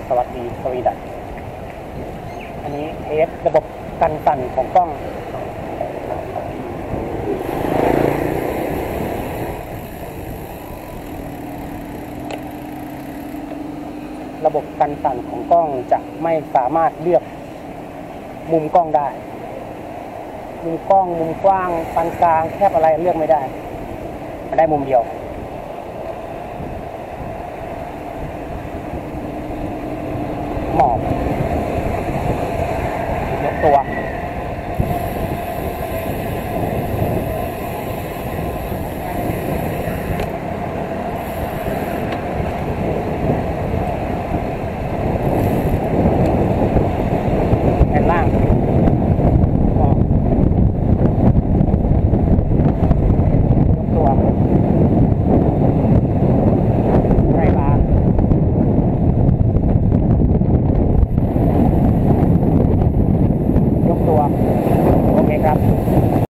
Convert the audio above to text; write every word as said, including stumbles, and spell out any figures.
สวัสดีสวีดัสอันนี้เทสระบบกันสั่นของกล้องระบบกันสั่นของกล้องจะไม่สามารถเลือกมุมกล้องได้มุมกล้องมุมกว้างปานกลางแคบอะไรเลือกไม่ได้ได้มุมเดียวหมอบยกตัวแผ่นล่างหมอบยกตัวไล่บาร์ยกตัวโอเคครับ